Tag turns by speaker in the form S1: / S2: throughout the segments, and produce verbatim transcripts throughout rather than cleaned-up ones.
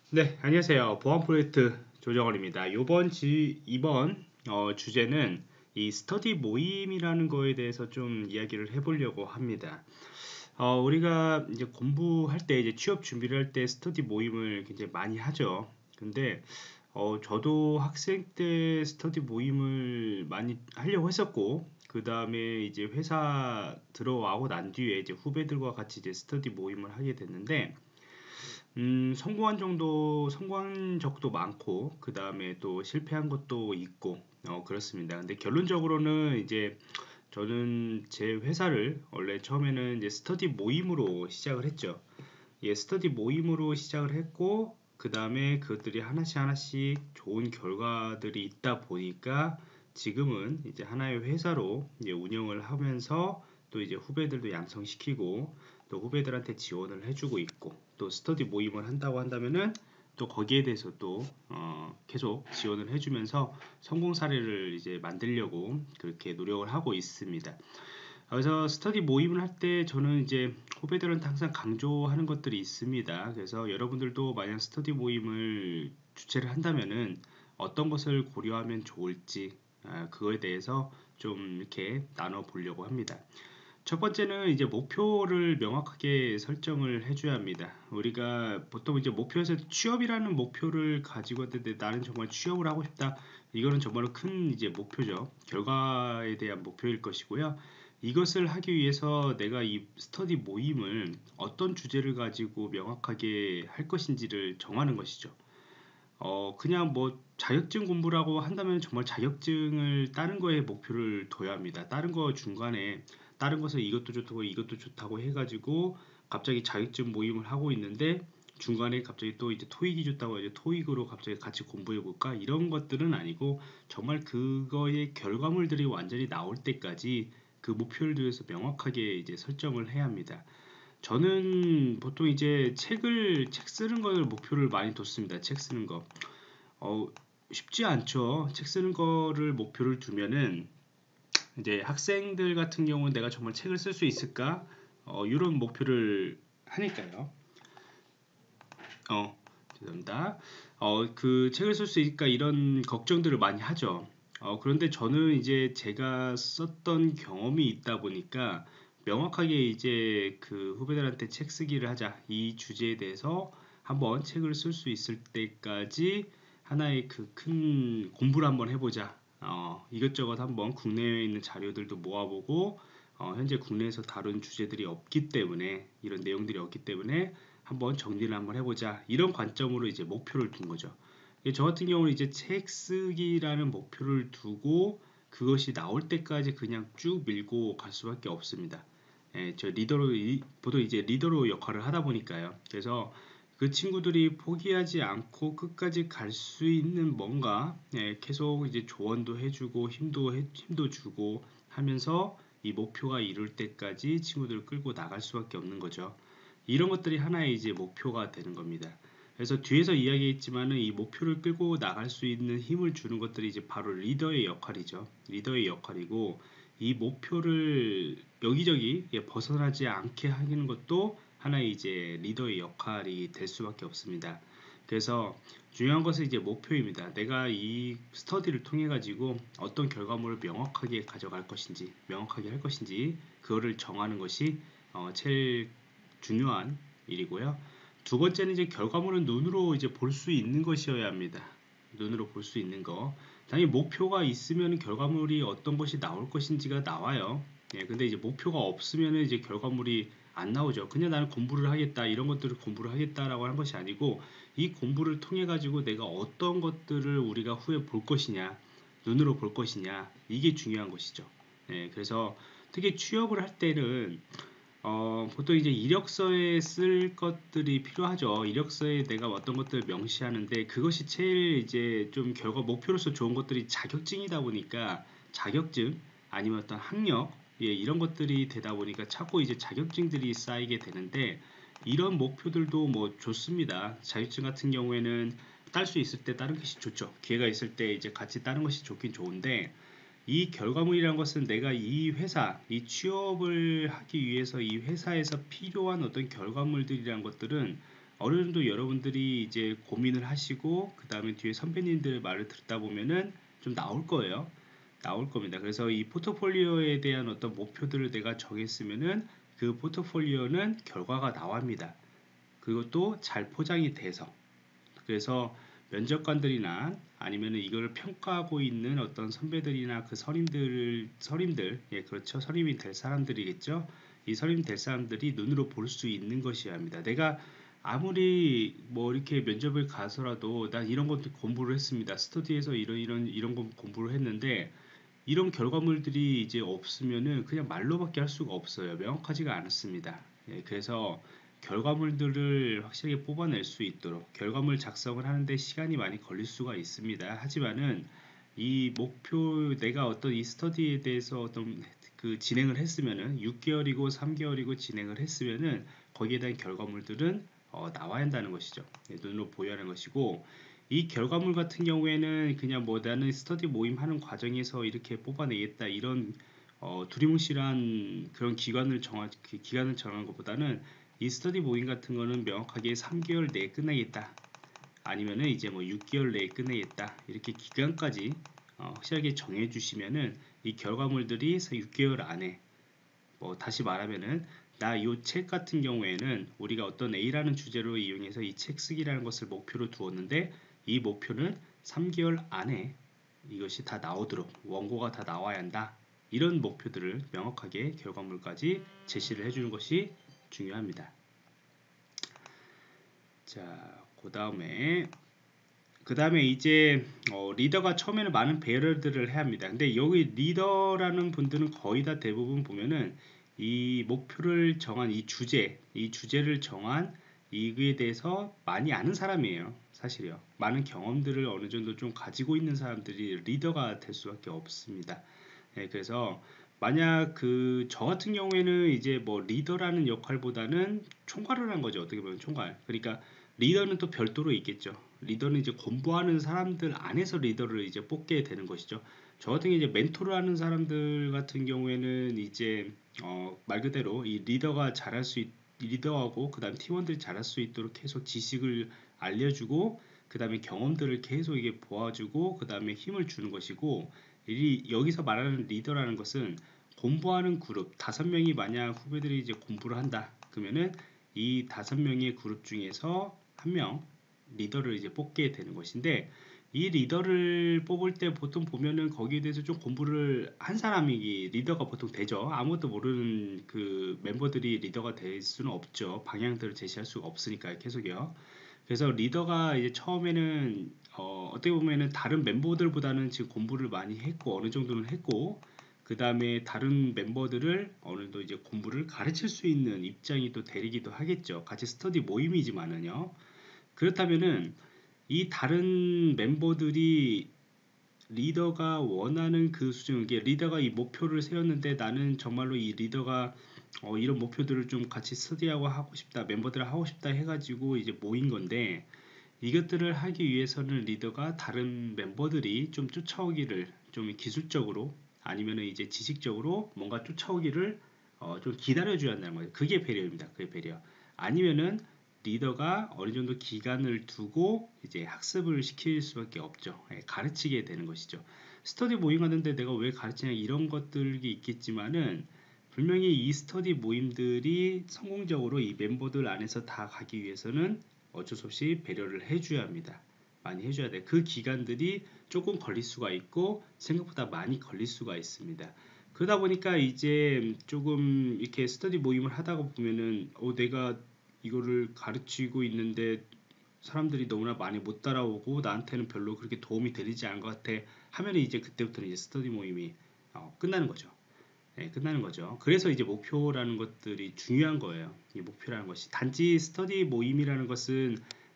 S1: 네, 안녕하세요. 보안 프로젝트 조정원입니다. 이번 지, 이번 어, 주제는 이 스터디 모임이라는 거에 대해서 좀 이야기를 해보려고 합니다. 어, 우리가 이제 공부할 때, 이제 취업 준비를 할 때 스터디 모임을 굉장히 많이 하죠. 근데 어, 저도 학생 때 스터디 모임을 많이 하려고 했었고, 그 다음에 이제 회사 들어가고 난 뒤에 이제 후배들과 같이 이제 스터디 모임을 하게 됐는데, 음, 성공한 정도, 성공한 적도 많고, 그 다음에 또 실패한 것도 있고, 어, 그렇습니다. 근데 결론적으로는 이제 저는 제 회사를 원래 처음에는 이제 스터디 모임으로 시작을 했죠. 예, 스터디 모임으로 시작을 했고, 그 다음에 그것들이 하나씩 하나씩 좋은 결과들이 있다 보니까 지금은 이제 하나의 회사로 이제 운영을 하면서 또 이제 후배들도 양성시키고 또 후배들한테 지원을 해주고 있고 또 스터디 모임을 한다고 한다면은 또 거기에 대해서 또 어, 계속 지원을 해주면서 성공 사례를 이제 만들려고 그렇게 노력을 하고 있습니다. 그래서 스터디 모임을 할 때 저는 이제 후배들한테 항상 강조하는 것들이 있습니다. 그래서 여러분들도 만약 스터디 모임을 주최를 한다면은 어떤 것을 고려하면 좋을지 아, 그거에 대해서 좀 이렇게 나눠 보려고 합니다. 첫 번째는 이제 목표를 명확하게 설정을 해줘야 합니다. 우리가 보통 이제 목표에서 취업이라는 목표를 가지고 있는데 나는 정말 취업을 하고 싶다. 이거는 정말로 큰 이제 목표죠. 결과에 대한 목표일 것이고요. 이것을 하기 위해서 내가 이 스터디 모임을 어떤 주제를 가지고 명확하게 할 것인지를 정하는 것이죠. 어, 그냥 뭐 자격증 공부라고 한다면 정말 자격증을 따는 거에 목표를 둬야 합니다. 다른 거 중간에 다른 것을 이것도 좋다고 이것도 좋다고 해가지고 갑자기 자격증 모임을 하고 있는데 중간에 갑자기 또 이제 토익이 좋다고 이제 토익으로 갑자기 같이 공부해 볼까 이런 것들은 아니고 정말 그거의 결과물들이 완전히 나올 때까지 그 목표를 위해서 명확하게 이제 설정을 해야 합니다. 저는 보통 이제 책을 책 쓰는 걸 목표를 많이 뒀습니다. 책 쓰는 거. 어, 쉽지 않죠. 책 쓰는 거를 목표를 두면은 이제 학생들 같은 경우는 내가 정말 책을 쓸 수 있을까? 어, 이런 목표를 하니까요. 어, 죄송합니다. 어, 그 책을 쓸 수 있을까? 이런 걱정들을 많이 하죠. 어, 그런데 저는 이제 제가 썼던 경험이 있다 보니까 명확하게 이제 그 후배들한테 책 쓰기를 하자. 이 주제에 대해서 한번 책을 쓸 수 있을 때까지 하나의 그 큰 공부를 한번 해보자. 어, 이것저것 한번 국내에 있는 자료들도 모아보고 어, 현재 국내에서 다룬 주제들이 없기 때문에 이런 내용들이 없기 때문에 한번 정리를 한번 해보자 이런 관점으로 이제 목표를 둔 거죠. 예, 저 같은 경우는 이제 책 쓰기라는 목표를 두고 그것이 나올 때까지 그냥 쭉 밀고 갈 수밖에 없습니다. 예, 저 리더로 이- 보통 이제 리더로 역할을 하다 보니까요. 그래서 그 친구들이 포기하지 않고 끝까지 갈 수 있는 뭔가 예, 계속 이제 조언도 해주고 힘도 해- 힘도 주고 하면서 이 목표가 이룰 때까지 친구들을 끌고 나갈 수밖에 없는 거죠. 이런 것들이 하나의 이제 목표가 되는 겁니다. 그래서 뒤에서 이야기했지만은 이 목표를 끌고 나갈 수 있는 힘을 주는 것들이 이제 바로 리더의 역할이죠. 리더의 역할이고 이 목표를 여기저기 예, 벗어나지 않게 하는 것도 하나의 이제 리더의 역할이 될 수밖에 없습니다. 그래서 중요한 것은 이제 목표입니다. 내가 이 스터디를 통해 가지고 어떤 결과물을 명확하게 가져갈 것인지, 명확하게 할 것인지 그거를 정하는 것이 어, 제일 중요한 일이고요. 두 번째는 이제 결과물은 눈으로 이제 볼 수 있는 것이어야 합니다. 눈으로 볼 수 있는 거. 당연히 목표가 있으면 결과물이 어떤 것이 나올 것인지가 나와요. 예, 근데 이제 목표가 없으면 이제 결과물이 안 나오죠. 그냥 나는 공부를 하겠다, 이런 것들을 공부를 하겠다라고 하는 것이 아니고, 이 공부를 통해 가지고 내가 어떤 것들을 우리가 후에 볼 것이냐, 눈으로 볼 것이냐, 이게 중요한 것이죠. 예, 그래서 특히 취업을 할 때는 어, 보통 이제 이력서에 쓸 것들이 필요하죠. 이력서에 내가 어떤 것들을 명시하는데 그것이 제일 이제 좀 결과 목표로서 좋은 것들이 자격증이다 보니까 자격증 아니면 어떤 학력 예, 이런 것들이 되다 보니까 자꾸 이제 자격증들이 쌓이게 되는데 이런 목표들도 뭐 좋습니다. 자격증 같은 경우에는 딸 수 있을 때 다른 것이 좋죠. 기회가 있을 때 이제 같이 따는 것이 좋긴 좋은데 이 결과물이란 것은 내가 이 회사, 이 취업을 하기 위해서 이 회사에서 필요한 어떤 결과물들이란 것들은 어느 정도 여러분들이 이제 고민을 하시고 그 다음에 뒤에 선배님들의 말을 듣다 보면은 좀 나올 거예요. 나올 겁니다. 그래서 이 포트폴리오에 대한 어떤 목표들을 내가 정했으면은 그 포트폴리오는 결과가 나옵니다. 그것도 잘 포장이 돼서. 그래서 면접관들이나 아니면은 이걸 평가하고 있는 어떤 선배들이나 그 선임들, 선임들, 예, 그렇죠. 선임이 될 사람들이겠죠. 이 선임 될 사람들이 눈으로 볼 수 있는 것이어야 합니다. 내가 아무리 뭐 이렇게 면접을 가서라도 난 이런 것도 공부를 했습니다. 스터디에서 이런 이런 이런 거 공부를 했는데 이런 결과물들이 이제 없으면은 그냥 말로밖에 할 수가 없어요. 명확하지가 않습니다. 예, 그래서 결과물들을 확실하게 뽑아낼 수 있도록 결과물 작성을 하는데 시간이 많이 걸릴 수가 있습니다. 하지만은 이 목표 내가 어떤 이 스터디에 대해서 어떤 그 진행을 했으면은 육 개월이고 삼 개월이고 진행을 했으면은 거기에 대한 결과물들은 어, 나와야 한다는 것이죠. 예, 눈으로 보여야 하는 것이고 이 결과물 같은 경우에는 그냥 뭐 나는 스터디 모임 하는 과정에서 이렇게 뽑아내겠다 이런 어, 두리뭉실한 그런 기간을 정하 기간을 정한 것보다는 이 스터디 모임 같은 거는 명확하게 삼 개월 내에 끝내겠다 아니면은 이제 뭐 육 개월 내에 끝내겠다 이렇게 기간까지 어, 확실하게 정해 주시면은 이 결과물들이 육 개월 안에 뭐 다시 말하면은 나 이 책 같은 경우에는 우리가 어떤 A라는 주제로 이용해서 이 책 쓰기라는 것을 목표로 두었는데 이 목표는 삼 개월 안에 이것이 다 나오도록 원고가 다 나와야 한다. 이런 목표들을 명확하게 결과물까지 제시를 해주는 것이 중요합니다. 자, 그 다음에 그 다음에 이제 어, 리더가 처음에는 많은 배려들을 해야 합니다. 근데 여기 리더라는 분들은 거의 다 대부분 보면은 이 목표를 정한 이 주제, 이 주제를 정한 이거에 대해서 많이 아는 사람이에요. 사실이요. 많은 경험들을 어느 정도 좀 가지고 있는 사람들이 리더가 될 수밖에 없습니다. 네, 그래서 만약 그 저 같은 경우에는 이제 뭐 리더라는 역할보다는 총괄을 한 거죠. 어떻게 보면 총괄. 그러니까 리더는 또 별도로 있겠죠. 리더는 이제 공부하는 사람들 안에서 리더를 이제 뽑게 되는 것이죠. 저 같은 경우 이제 멘토를 하는 사람들 같은 경우에는 이제 어, 말 그대로 이 리더가 잘할 수 있, 리더하고 그다음 팀원들이 잘할 수 있도록 계속 지식을 알려주고 그다음에 경험들을 계속 이게 보아주고 그다음에 힘을 주는 것이고 이 여기서 말하는 리더라는 것은 공부하는 그룹 다섯 명이 만약 후배들이 이제 공부를 한다 그러면은 이 다섯 명의 그룹 중에서 한 명 리더를 이제 뽑게 되는 것인데 이 리더를 뽑을 때 보통 보면은 거기에 대해서 좀 공부를 한 사람이 리더가 보통 되죠. 아무것도 모르는 그 멤버들이 리더가 될 수는 없죠. 방향들을 제시할 수가 없으니까요. 계속요. 그래서 리더가 이제 처음에는 어, 어떻게 보면은 다른 멤버들보다는 지금 공부를 많이 했고 어느 정도는 했고 그 다음에 다른 멤버들을 어느 정도 이제 공부를 가르칠 수 있는 입장이 또 되기도 하겠죠. 같이 스터디 모임이지만은요. 그렇다면은 이 다른 멤버들이 리더가 원하는 그 수준, 이게 리더가 이 목표를 세웠는데 나는 정말로 이 리더가 어, 이런 목표들을 좀 같이 스터디하고 하고 싶다, 멤버들 하고 싶다 해가지고 이제 모인 건데 이것들을 하기 위해서는 리더가 다른 멤버들이 좀 쫓아오기를 좀 기술적으로 아니면은 이제 지식적으로 뭔가 쫓아오기를 어, 좀 기다려줘야 한다는 거예요. 그게 배려입니다. 그게 배려. 아니면은 리더가 어느 정도 기간을 두고 이제 학습을 시킬 수밖에 없죠. 예, 가르치게 되는 것이죠. 스터디 모임 하는데 내가 왜 가르치냐 이런 것들이 있겠지만은 분명히 이 스터디 모임들이 성공적으로 이 멤버들 안에서 다 가기 위해서는 어쩔 수 없이 배려를 해줘야 합니다. 많이 해줘야 돼. 그 기간들이 조금 걸릴 수가 있고 생각보다 많이 걸릴 수가 있습니다. 그러다 보니까 이제 조금 이렇게 스터디 모임을 하다가 보면은 어, 내가 이거를 가르치고 있는데 사람들이 너무나 많이 못 따라오고 나한테는 별로 그렇게 도움이 되지 않은 것 같아 하면 이제 그때부터는 이제 스터디 모임이 어, 끝나는 거죠. 네, 끝나는 거죠. 그래서 이제 목표라는 것들이 중요한 거예요. 이 목표라는 것이 단지 스터디 모임이라는 것은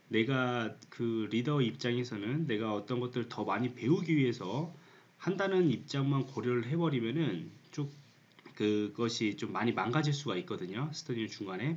S1: 내가 그 리더 입장에서는 내가 어떤 것들을 더 많이 배우기 위해서 한다는 입장만 고려를 해버리면은 쭉 그것이 좀 많이 망가질 수가 있거든요. 스터디 중간에.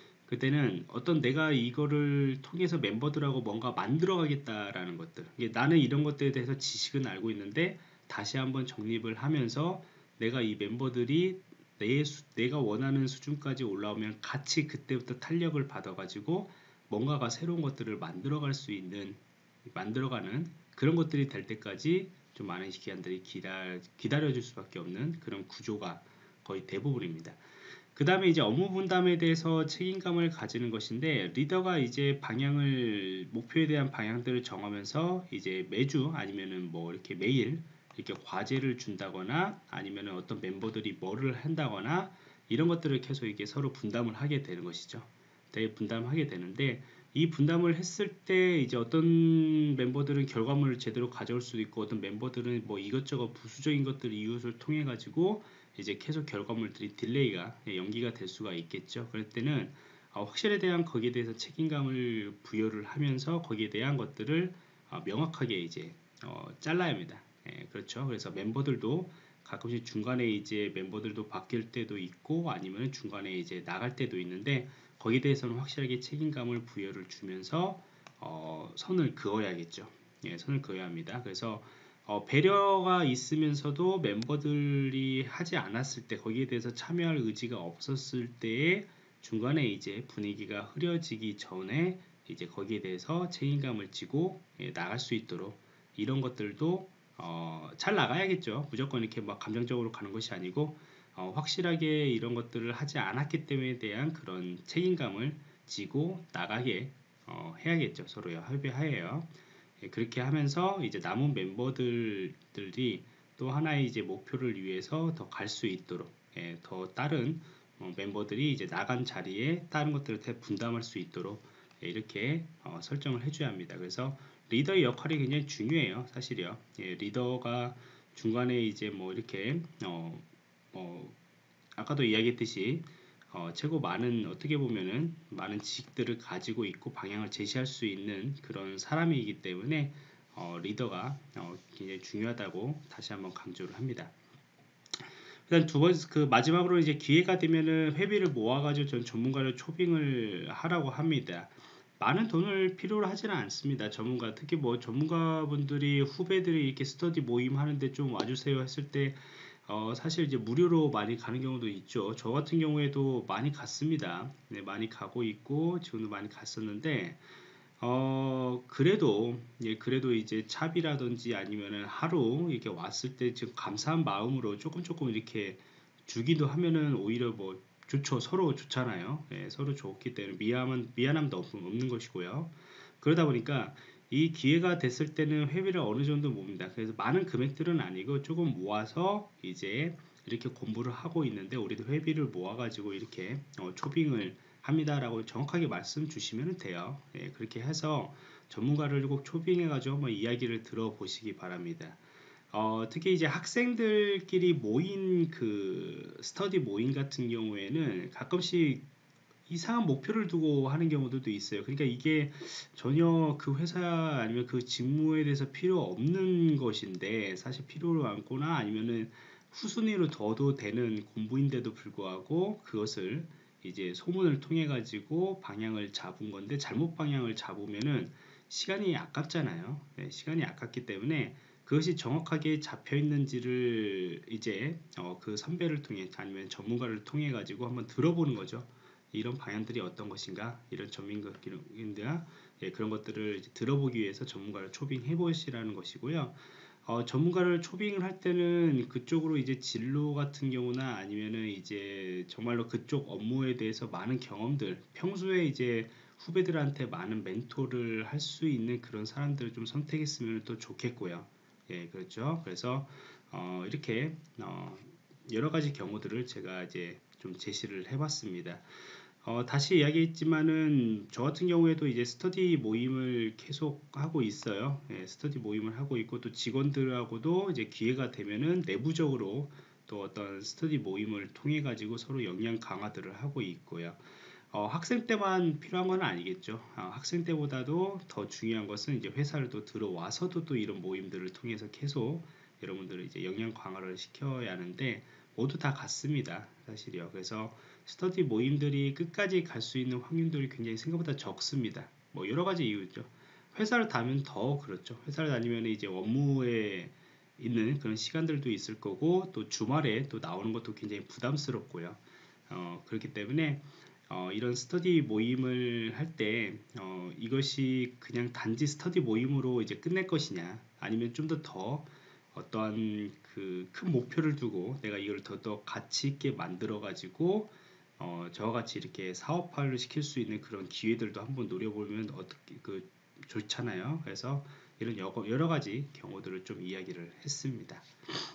S1: 그때는 어떤 내가 이거를 통해서 멤버들하고 뭔가 만들어 가겠다라는 것들 이게 나는 이런 것들에 대해서 지식은 알고 있는데 다시 한번 정립을 하면서 내가 이 멤버들이 내 수, 내가 원하는 수준까지 올라오면 같이 그때부터 탄력을 받아 가지고 뭔가가 새로운 것들을 만들어갈 수 있는 만들어가는 그런 것들이 될 때까지 좀 많은 기관들이 기다, 기다려줄 수밖에 없는 그런 구조가 거의 대부분입니다. 그 다음에 이제 업무 분담에 대해서 책임감을 가지는 것인데, 리더가 이제 방향을, 목표에 대한 방향들을 정하면서 이제 매주 아니면은 뭐 이렇게 매일 이렇게 과제를 준다거나 아니면은 어떤 멤버들이 뭐를 한다거나 이런 것들을 계속 이렇게 서로 분담을 하게 되는 것이죠. 되게 분담하게 되는데, 이 분담을 했을 때 이제 어떤 멤버들은 결과물을 제대로 가져올 수도 있고, 어떤 멤버들은 뭐 이것저것 부수적인 것들 이웃을 통해 가지고 이제 계속 결과물들이 딜레이가 연기가 될 수가 있겠죠. 그럴 때는 어, 확실에 대한 거기에 대해서 책임감을 부여를 하면서 거기에 대한 것들을 어, 명확하게 이제 어, 잘라야 합니다. 예, 그렇죠. 그래서 멤버들도 가끔씩 중간에 이제 멤버들도 바뀔 때도 있고 아니면 중간에 이제 나갈 때도 있는데, 거기에 대해서는 확실하게 책임감을 부여를 주면서 어, 선을 그어야겠죠. 예, 선을 그어야 합니다. 그래서 어, 배려가 있으면서도 멤버들이 하지 않았을 때, 거기에 대해서 참여할 의지가 없었을 때에 중간에 이제 분위기가 흐려지기 전에 이제 거기에 대해서 책임감을 지고 예, 나갈 수 있도록 이런 것들도 어, 잘 나가야겠죠. 무조건 이렇게 막 감정적으로 가는 것이 아니고 어, 확실하게 이런 것들을 하지 않았기 때문에 대한 그런 책임감을 지고 나가게 어, 해야겠죠. 서로요. 협의하에요. 예, 그렇게 하면서 이제 남은 멤버들이 또 하나의 이제 목표를 위해서 더 갈 수 있도록 예, 더 다른 어, 멤버들이 이제 나간 자리에 다른 것들을 다 분담할 수 있도록 예, 이렇게 어, 설정을 해줘야 합니다. 그래서 리더의 역할이 굉장히 중요해요, 사실이요. 예, 리더가 중간에 이제 뭐 이렇게 어, 어, 아까도 이야기했듯이 어, 최고 많은 어떻게 보면은 많은 지식들을 가지고 있고 방향을 제시할 수 있는 그런 사람이기 때문에 어, 리더가 어, 굉장히 중요하다고 다시 한번 강조를 합니다. 일단 두 번째 그 마지막으로 이제 기회가 되면은 회비를 모아가지고 전 전문가를 초빙을 하라고 합니다. 많은 돈을 필요로 하지는 않습니다. 전문가 특히 뭐 전문가분들이 후배들이 이렇게 스터디 모임 하는데 좀 와주세요 했을 때 어, 사실 이제 무료로 많이 가는 경우도 있죠. 저 같은 경우에도 많이 갔습니다. 네, 많이 가고 있고 지금도 많이 갔었는데 어, 그래도 예, 그래도 이제 차비라든지 아니면은 하루 이렇게 왔을 때 지금 감사한 마음으로 조금 조금 이렇게 주기도 하면은 오히려 뭐 좋죠. 서로 좋잖아요. 예, 서로 좋기 때문에 미안함 미안함도 없, 없는 것이고요. 그러다 보니까 이 기회가 됐을 때는 회비를 어느 정도 모읍니다. 그래서 많은 금액들은 아니고 조금 모아서 이제 이렇게 공부를 하고 있는데, 우리도 회비를 모아가지고 이렇게 어, 초빙을 합니다라고 정확하게 말씀 주시면 돼요. 예, 그렇게 해서 전문가를 꼭 초빙해가지고 한번 이야기를 들어보시기 바랍니다. 어, 특히 이제 학생들끼리 모인 그 스터디 모임 같은 경우에는 가끔씩 이상한 목표를 두고 하는 경우들도 있어요. 그러니까 이게 전혀 그 회사 아니면 그 직무에 대해서 필요 없는 것인데 사실 필요로 않거나 아니면은 후순위로 둬도 되는 공부인데도 불구하고 그것을 이제 소문을 통해 가지고 방향을 잡은 건데, 잘못 방향을 잡으면은 시간이 아깝잖아요. 네, 시간이 아깝기 때문에 그것이 정확하게 잡혀 있는지를 이제 어, 그 선배를 통해 아니면 전문가를 통해 가지고 한번 들어보는 거죠. 이런 방향들이 어떤 것인가, 이런 전문가인들 예, 그런 것들을 이제 들어보기 위해서 전문가를 초빙해 보시라는 것이고요. 어, 전문가를 초빙을 할 때는 그쪽으로 이제 진로 같은 경우나 아니면은 이제 정말로 그쪽 업무에 대해서 많은 경험들, 평소에 이제 후배들한테 많은 멘토를 할 수 있는 그런 사람들을 좀 선택했으면 또 좋겠고요. 예, 그렇죠. 그래서 어, 이렇게 어, 여러 가지 경우들을 제가 이제 좀 제시를 해봤습니다. 어, 다시 이야기했지만은 저 같은 경우에도 이제 스터디 모임을 계속 하고 있어요. 예, 스터디 모임을 하고 있고 또 직원들하고도 이제 기회가 되면은 내부적으로 또 어떤 스터디 모임을 통해 가지고 서로 역량 강화들을 하고 있고요. 어, 학생 때만 필요한 건 아니겠죠. 어, 학생 때보다도 더 중요한 것은 이제 회사를 또 들어와서도 또 이런 모임들을 통해서 계속 여러분들을 이제 역량 강화를 시켜야 하는데 모두 다 같습니다. 사실이요. 그래서 스터디 모임들이 끝까지 갈 수 있는 확률들이 굉장히 생각보다 적습니다. 뭐 여러 가지 이유죠. 회사를 다니면 더 그렇죠. 회사를 다니면 이제 업무에 있는 그런 시간들도 있을 거고 또 주말에 또 나오는 것도 굉장히 부담스럽고요. 어, 그렇기 때문에 어, 이런 스터디 모임을 할 때 어, 이것이 그냥 단지 스터디 모임으로 이제 끝낼 것이냐, 아니면 좀 더 더 어떠한 그 큰 목표를 두고 내가 이걸 더 더 가치 있게 만들어 가지고 어, 저와 같이 이렇게 사업화를 시킬 수 있는 그런 기회들도 한번 노려보면 어떻게 그 좋잖아요. 그래서 이런 여러, 여러 가지 경우들을 좀 이야기를 했습니다.